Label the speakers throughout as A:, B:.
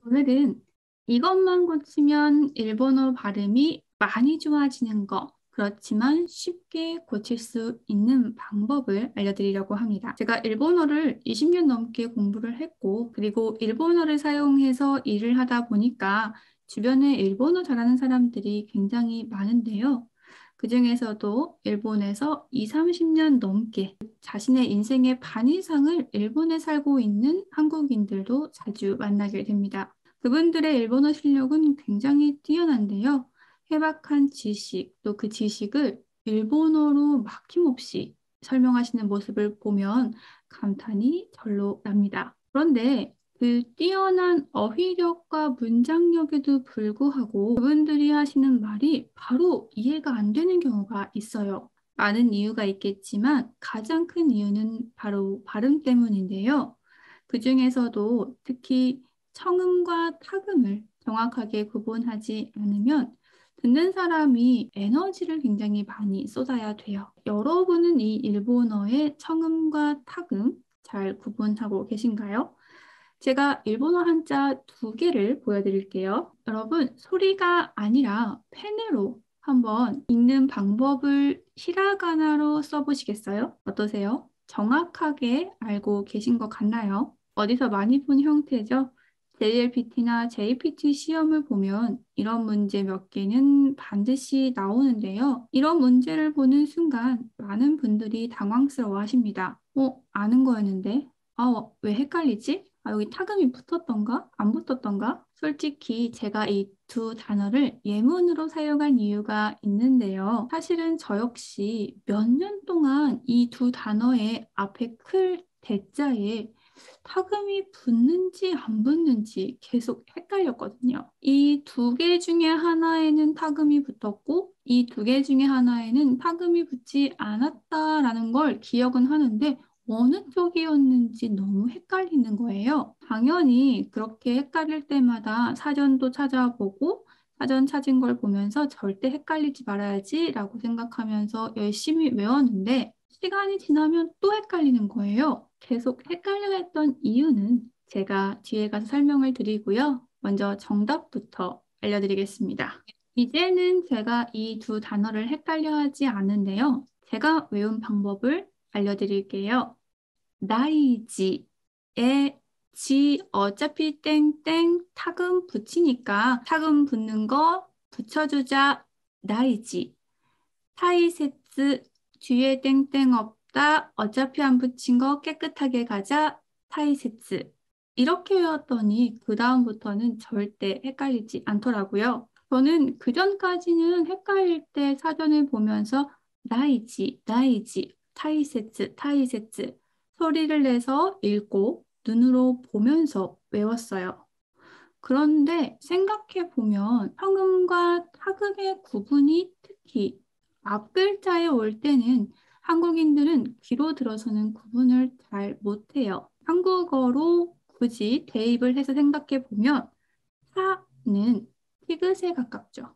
A: 오늘은 이것만 고치면 일본어 발음이 많이 좋아지는 거, 그렇지만 쉽게 고칠 수 있는 방법을 알려드리려고 합니다. 제가 일본어를 20년 넘게 공부를 했고, 그리고 일본어를 사용해서 일을 하다 보니까 주변에 일본어 잘하는 사람들이 굉장히 많은데요. 그중에서도 일본에서 20, 30년 넘게 자신의 인생의 반 이상을 일본에 살고 있는 한국인들도 자주 만나게 됩니다. 그분들의 일본어 실력은 굉장히 뛰어난데요. 해박한 지식, 또 그 지식을 일본어로 막힘없이 설명하시는 모습을 보면 감탄이 절로 납니다. 그런데 그 뛰어난 어휘력과 문장력에도 불구하고 그분들이 하시는 말이 바로 이해가 안 되는 경우가 있어요. 많은 이유가 있겠지만 가장 큰 이유는 바로 발음 때문인데요. 그중에서도 특히 청음과 타금을 정확하게 구분하지 않으면 듣는 사람이 에너지를 굉장히 많이 쏟아야 돼요. 여러분은 이 일본어의 청음과 타금 잘 구분하고 계신가요? 제가 일본어 한자 두 개를 보여드릴게요. 여러분, 소리가 아니라 펜으로 한번 읽는 방법을 히라가나로 써보시겠어요? 어떠세요? 정확하게 알고 계신 것 같나요? 어디서 많이 본 형태죠? JLPT나 JPT 시험을 보면 이런 문제 몇 개는 반드시 나오는데요. 이런 문제를 보는 순간 많은 분들이 당황스러워 하십니다. 아는 거였는데? 왜 헷갈리지? 여기 타금이 붙었던가? 안 붙었던가? 솔직히 제가 이 두 단어를 예문으로 사용한 이유가 있는데요. 사실은 저 역시 몇 년 동안 이 두 단어의 앞에 클 대자에 타금이 붙는지 안 붙는지 계속 헷갈렸거든요. 이 두 개 중에 하나에는 타금이 붙었고 이 두 개 중에 하나에는 타금이 붙지 않았다라는 걸 기억은 하는데 어느 쪽이었는지 너무 헷갈리는 거예요. 당연히 그렇게 헷갈릴 때마다 사전도 찾아보고 사전 찾은 걸 보면서 절대 헷갈리지 말아야지라고 생각하면서 열심히 외웠는데 시간이 지나면 또 헷갈리는 거예요. 계속 헷갈려 했던 이유는 제가 뒤에 가서 설명을 드리고요. 먼저 정답부터 알려드리겠습니다. 이제는 제가 이 두 단어를 헷갈려 하지 않은데요. 제가 외운 방법을 알려드릴게요. 나이지에 지 어차피 땡땡 타금 붙이니까 타금 붙는 거 붙여주자 나이지 타이세츠 뒤에 땡땡 없다 어차피 안 붙인 거 깨끗하게 가자 타이세츠 이렇게 외웠더니 그 다음부터는 절대 헷갈리지 않더라고요. 저는 그전까지는 헷갈릴 때 사전을 보면서 나이지 타이세츠 타이세츠 소리를 내서 읽고 눈으로 보면서 외웠어요. 그런데 생각해 보면 현금과 타금의 구분이 특히 앞 글자에 올 때는 한국인들은 귀로 들어서는 구분을 잘 못해요. 한국어로 굳이 대입을 해서 생각해 보면 사는 티귿에 가깝죠.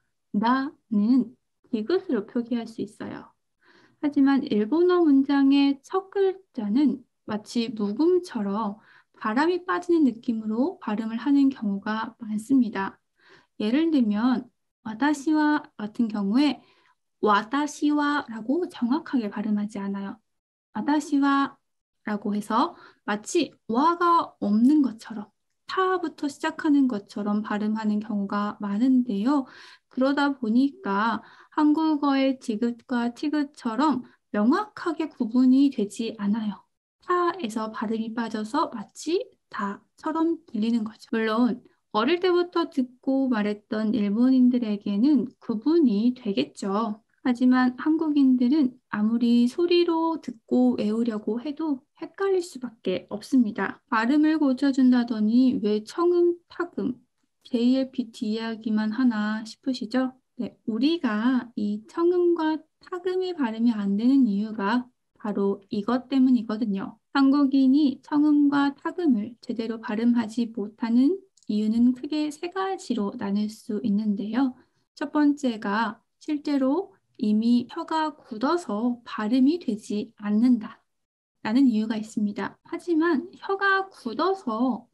A: 나는 디귿으로 표기할 수 있어요. 하지만 일본어 문장의 첫 글자는 마치 묵음처럼 바람이 빠지는 느낌으로 발음을 하는 경우가 많습니다. 예를 들면 와다시와 같은 경우에 와다시와라고 정확하게 발음하지 않아요. 와다시와라고 해서 마치 와가 없는 것처럼 타부터 시작하는 것처럼 발음하는 경우가 많은데요. 그러다 보니까 한국어의 디귿과 티귿처럼 명확하게 구분이 되지 않아요. 타에서 발음이 빠져서 마치 다처럼 들리는 거죠. 물론 어릴 때부터 듣고 말했던 일본인들에게는 구분이 되겠죠. 하지만 한국인들은 아무리 소리로 듣고 외우려고 해도 헷갈릴 수밖에 없습니다. 발음을 고쳐준다더니 왜 청음, 타금, JLPT 이야기만 하나 싶으시죠? 네, 우리가 이 청음과 타금의 발음이 안 되는 이유가 바로 이것 때문이거든요. 한국인이 청음과 타금을 제대로 발음하지 못하는 이유는 크게 세 가지로 나눌 수 있는데요. 첫 번째가 실제로 이미 혀가 굳어서 발음이 되지 않는다. 라는 이유가 있습니다. 하지만 혀가 굳어서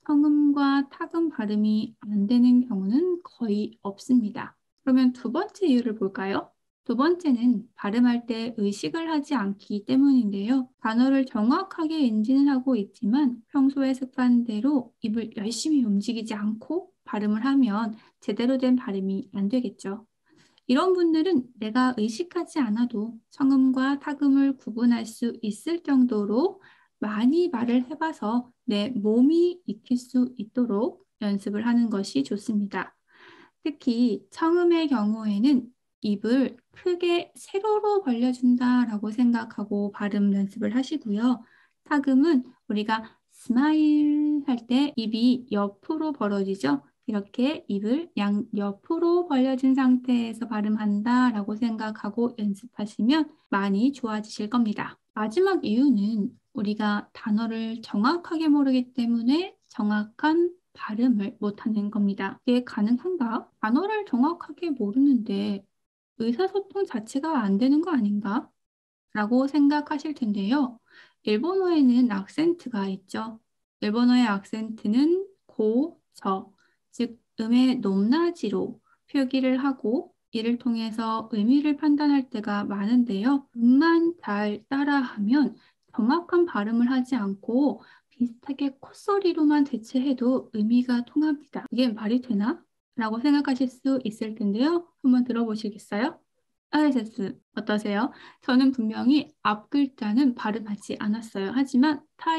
A: 성음과 타금 발음이 안 되는 경우는 거의 없습니다. 그러면 두 번째 이유를 볼까요? 두 번째는 발음할 때 의식을 하지 않기 때문인데요. 단어를 정확하게 인지는 하고 있지만 평소의 습관대로 입을 열심히 움직이지 않고 발음을 하면 제대로 된 발음이 안 되겠죠. 이런 분들은 내가 의식하지 않아도 성음과 타금을 구분할 수 있을 정도로 많이 말을 해봐서 내 몸이 익힐 수 있도록 연습을 하는 것이 좋습니다. 특히 청음의 경우에는 입을 크게 세로로 벌려준다라고 생각하고 발음 연습을 하시고요. 타금은 우리가 스마일 할 때 입이 옆으로 벌어지죠. 이렇게 입을 양옆으로 벌려진 상태에서 발음한다라고 생각하고 연습하시면 많이 좋아지실 겁니다. 마지막 이유는 우리가 단어를 정확하게 모르기 때문에 정확한 발음을 못하는 겁니다. 이게 가능한가? 단어를 정확하게 모르는데 의사소통 자체가 안 되는 거 아닌가? 라고 생각하실 텐데요. 일본어에는 악센트가 있죠. 일본어의 악센트는 고, 저, 즉 음의 높낮이로 표기를 하고 이를 통해서 의미를 판단할 때가 많은데요. 음만 잘 따라하면 정확한 발음을 하지 않고 비슷하게 콧소리로만 대체해도 의미가 통합니다. 이게 말이 되나? 라고 생각하실 수 있을 텐데요. 한번 들어보시겠어요? 아이세스 어떠세요? 저는 분명히 앞 글자는 발음하지 않았어요. 하지만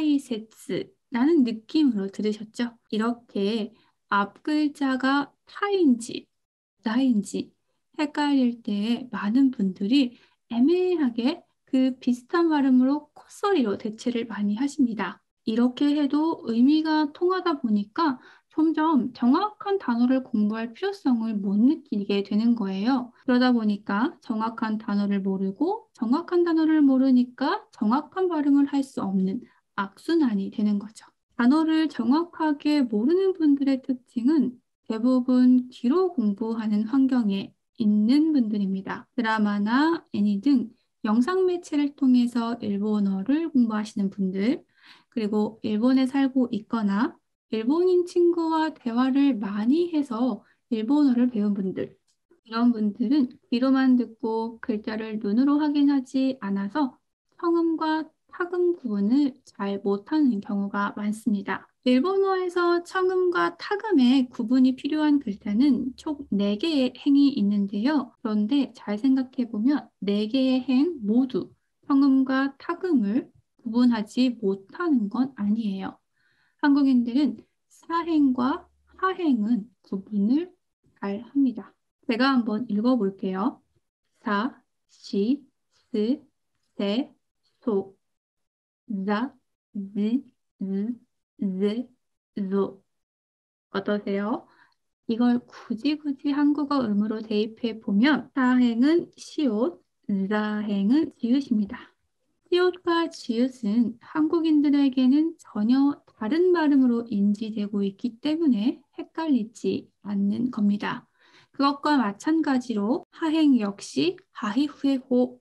A: 타이세츠라는 느낌으로 들으셨죠? 이렇게 앞 글자가 타인지 나인지 헷갈릴 때 많은 분들이 애매하게 그 비슷한 발음으로 콧소리로 대체를 많이 하십니다. 이렇게 해도 의미가 통하다 보니까 점점 정확한 단어를 공부할 필요성을 못 느끼게 되는 거예요. 그러다 보니까 정확한 단어를 모르고 정확한 단어를 모르니까 정확한 발음을 할 수 없는 악순환이 되는 거죠. 단어를 정확하게 모르는 분들의 특징은 대부분 귀로 공부하는 환경에 있는 분들입니다. 드라마나 애니 등 영상 매체를 통해서 일본어를 공부하시는 분들, 그리고 일본에 살고 있거나 일본인 친구와 대화를 많이 해서 일본어를 배운 분들, 이런 분들은 귀로만 듣고 글자를 눈으로 확인하지 않아서 성음과 타금 구분을 잘 못하는 경우가 많습니다. 일본어에서 청음과 타금의 구분이 필요한 글자는 총 4개의 행이 있는데요. 그런데 잘 생각해 보면 4개의 행 모두 청음과 타금을 구분하지 못하는 건 아니에요. 한국인들은 사행과 하행은 구분을 잘 합니다. 제가 한번 읽어볼게요. 사, 시, 스, 세, 소, 자, 지, 즈, 즈, 조. 어떠세요? 이걸 굳이 한국어 음으로 대입해 보면 사행은 시옷, 자행은 지읒입니다. 시옷과 지읒은 한국인들에게는 전혀 다른 발음으로 인지되고 있기 때문에 헷갈리지 않는 겁니다. 그것과 마찬가지로 하행 역시 하히후에호,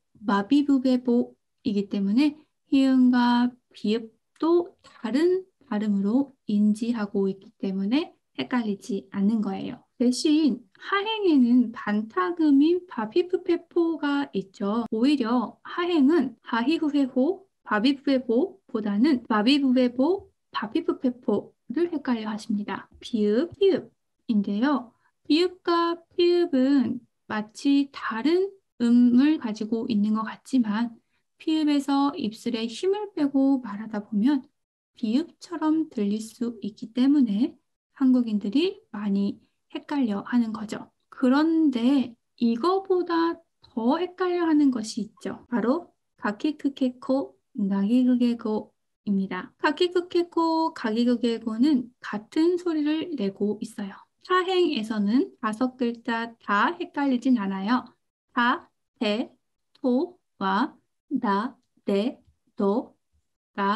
A: 마비부베보이기 때문에 히읗과 비읍도 다른 발음으로 인지하고 있기 때문에 헷갈리지 않는 거예요. 대신 하행에는 반타금인 바비브페포가 있죠. 오히려 하행은 하히후헤호, 바비브페보보다는 바비브페보, 바비브페포를 헷갈려 하십니다. 비읍, 피읍인데요. 비읍과 피읍은 마치 다른 음을 가지고 있는 것 같지만 피읍에서 입술에 힘을 빼고 말하다 보면 비읍처럼 들릴 수 있기 때문에 한국인들이 많이 헷갈려 하는 거죠. 그런데 이거보다 더 헷갈려 하는 것이 있죠. 바로 가키크케코, 나기그게고입니다. 가키크케코, 가기그게고는 같은 소리를 내고 있어요. 사행에서는 5글자 다 헷갈리진 않아요. 다, 대, 토와 나, 네, 너가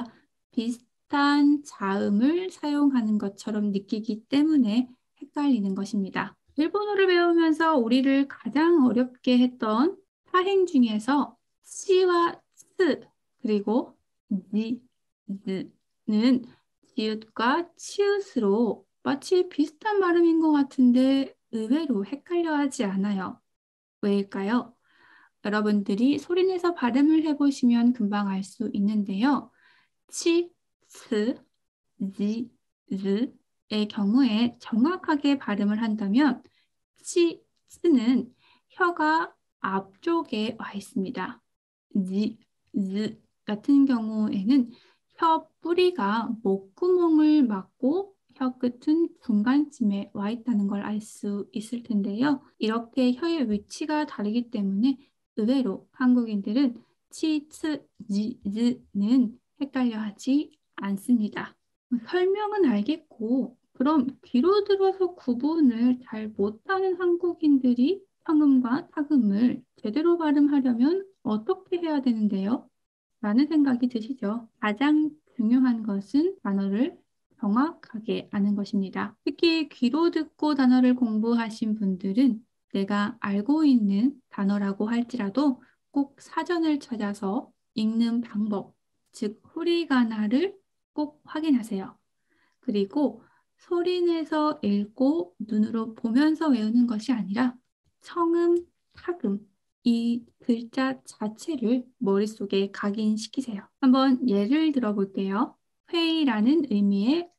A: 비슷한 자음을 사용하는 것처럼 느끼기 때문에 헷갈리는 것입니다. 일본어를 배우면서 우리를 가장 어렵게 했던 사행 중에서 시와 스 그리고 지, 는 지읒과 치읓으로 마치 비슷한 발음인 것 같은데 의외로 헷갈려 하지 않아요. 왜일까요? 여러분들이 소리내서 발음을 해보시면 금방 알 수 있는데요. 치, 스, 지, 즈의 경우에 정확하게 발음을 한다면 치, 스는 혀가 앞쪽에 와 있습니다. 지, 즈 같은 경우에는 혀 뿌리가 목구멍을 막고 혀 끝은 중간쯤에 와 있다는 걸 알 수 있을 텐데요. 이렇게 혀의 위치가 다르기 때문에 의외로 한국인들은 치, 츠, 지, 즈는 헷갈려 하지 않습니다. 설명은 알겠고, 그럼 귀로 들어서 구분을 잘 못하는 한국인들이 성음과 타금을 제대로 발음하려면 어떻게 해야 되는데요? 라는 생각이 드시죠? 가장 중요한 것은 단어를 정확하게 아는 것입니다. 특히 귀로 듣고 단어를 공부하신 분들은 내가 알고 있는 단어라고 할지라도 꼭 사전을 찾아서 읽는 방법, 즉 후리가나를 꼭 확인하세요. 그리고 소리내서 읽고 눈으로 보면서 외우는 것이 아니라 성음, 타금, 이 글자 자체를 머릿속에 각인시키세요. 한번 예를 들어볼게요. 회의라는 의미의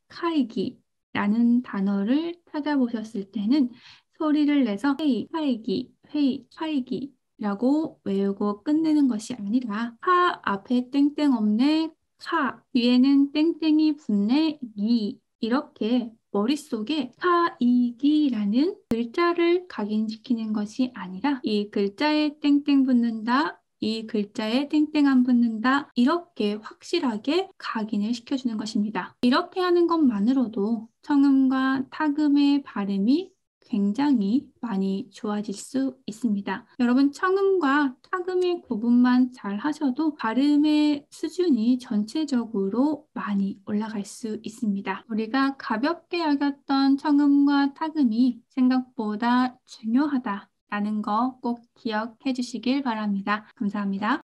A: 카이기라는 단어를 찾아보셨을 때는 소리를 내서 회의, 카이기, 회의, 카이기라고 외우고 끝내는 것이 아니라 카 앞에 땡땡 없네, 카 뒤에는 땡땡이 붙네, 기 이렇게 머릿속에 사이기라는 글자를 각인시키는 것이 아니라 이 글자에 땡땡 붙는다, 이 글자에 땡땡 안 붙는다 이렇게 확실하게 각인을 시켜주는 것입니다. 이렇게 하는 것만으로도 성음과 타금의 발음이 굉장히 많이 좋아질 수 있습니다. 여러분 청음과 타금의 구분만 잘 하셔도 발음의 수준이 전체적으로 많이 올라갈 수 있습니다. 우리가 가볍게 여겼던 청음과 타금이 생각보다 중요하다라는 거 꼭 기억해 주시길 바랍니다. 감사합니다.